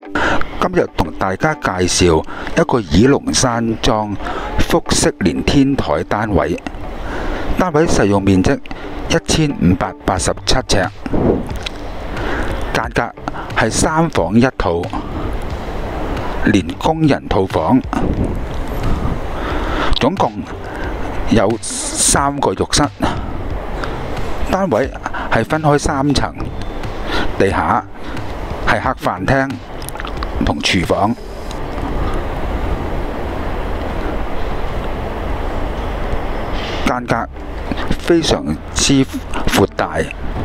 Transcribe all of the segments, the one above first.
今日同大家介紹一個倚龍山莊複式連天台單位，單位實用面積1587尺，間隔係3房1套，連工人套房，總共有3個浴室。單位係分開3層，地下係客飯廳同廚房，間隔非常之闊大。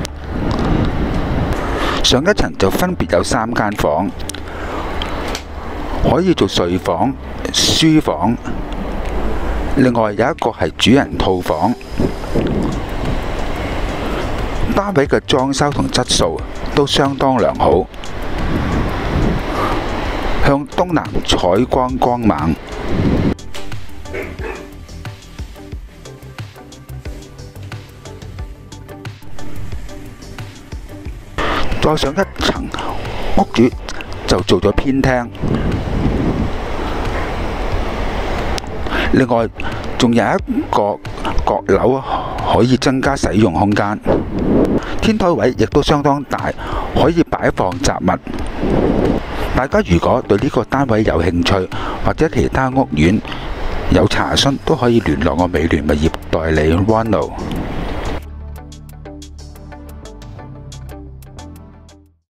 上一層就分別有3間房，可以做睡房、書房，另外有一個係主人套房。單位嘅裝修同質素都相當良好，向東南採光光猛。再上一層，屋主就做咗偏廳，另外仲有一個閣樓可以增加使用空間。天台位亦都相當大，可以擺放雜物。大家如果對呢個單位有興趣，或者其他屋苑有查詢，都可以聯絡我美聯物業代理 Ronald。